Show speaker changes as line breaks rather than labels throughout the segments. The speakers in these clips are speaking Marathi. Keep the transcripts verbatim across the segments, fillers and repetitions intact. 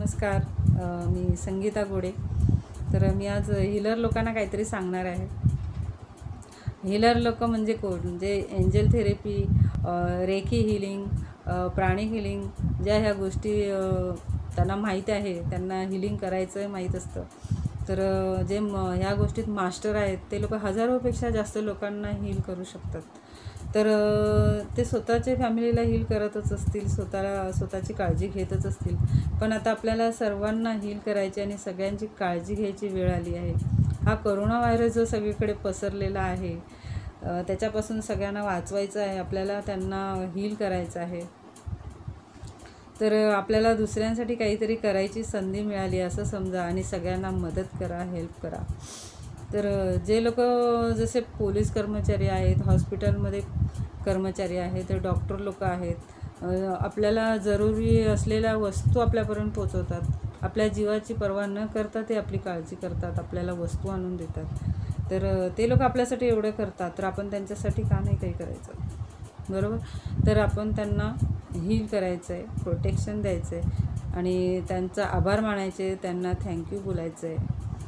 नमस्कार. अ, मी संगीता गोडे. तर मी आज हीलर लोकांना काहीतरी सांगणार आहे. हीलर लोक म्हणजे कोण? म्हणजे एंजल थेरपी, रेकी हिलिंग, प्राणी हिलिंग, ज्या ह्या गोष्टी त्यांना माहीत आहे, त्यांना हिलिंग करायचं माहीत असतं. तर जे म ह्या गोष्टीत मास्टर आहेत ते लोक हजारोपेक्षा जास्त लोकांना हील करू शकतात. तर ते स्वतःच्या फॅमिलीला हील करतच असतील, स्वतःला स्वतःची काळजी घेतच असतील. पण आता आपल्याला सर्वांना हील करायची आणि सगळ्यांची काळजी घ्यायची वेळ आली आहे. हा कोरोना व्हायरस जो सगळीकडे पसरलेला आहे, त्याच्यापासून सगळ्यांना वाचवायचं आहे, आपल्याला त्यांना हील करायचं आहे. तर आपल्याला दुसऱ्यांसाठी काहीतरी करायची संधी मिळाली असं समजा आणि सगळ्यांना मदत करा, हेल्प करा. तर जे लोक जसे पोलीस कर्मचारी आहेत, हॉस्पिटलमध्ये कर्मचारी आहेत, तर डॉक्टर लोक आहेत, आपल्याला जरुरी असलेल्या वस्तू आपल्यापर्यंत पोचवतात. आपल्या जीवाची पर्वा न करता ते आपली काळजी करतात, आपल्याला वस्तू आणून देतात. तर ते लोक आपल्यासाठी एवढं करतात, तर आपण त्यांच्यासाठी का नाही काही करायचं, बरोबर? तर आपण त्यांना हील करायचं आहे, प्रोटेक्शन द्यायचं आहे आणि त्यांचा आभार मानायचे, त्यांना थँक्यू बोलायचं आहे.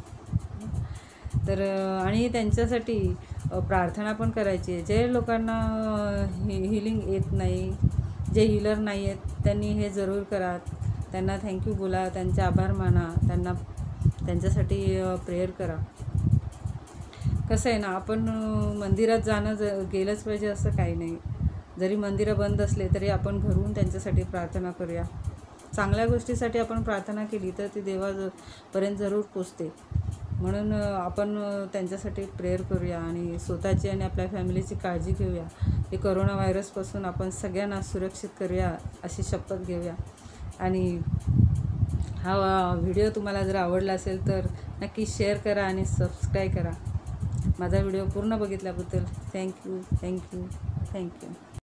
तर आणि त्यांच्यासाठी प्रार्थना पण करायची आहे. जे लोकांना ही हिलिंग येत नाही, जे हीलर नाही आहेत, त्यांनी हे जरूर करा. त्यांना थँक्यू बोला, त्यांचे आभार माना, त्यांना त्यांच्यासाठी प्रेयर करा. कसं आहे ना, आपण मंदिरात जाणं ज गेलंच पाहिजे असं काही नाही. जरी मंदिरं बंद असले तरी आपण घरून त्यांच्यासाठी प्रार्थना करूया. चांगल्या गोष्टीसाठी आपण प्रार्थना केली तर ती देवापर्यंत जरूर पोचते. म्हणून आपण त्यांच्यासाठी प्रेयर करूया आणि स्वतःची आणि आपल्या फॅमिलीची काळजी घेऊया. हे कोरोना व्हायरसपासून आपण सगळ्यांना सुरक्षित करूया अशी शपथ घेऊया. आणि हा व्हिडिओ तुम्हाला जर आवडला असेल तर नक्की शेअर करा आणि सबस्क्राईब करा. माझा व्हिडिओ पूर्ण बघितल्याबद्दल थँक्यू थँक्यू थँक्यू.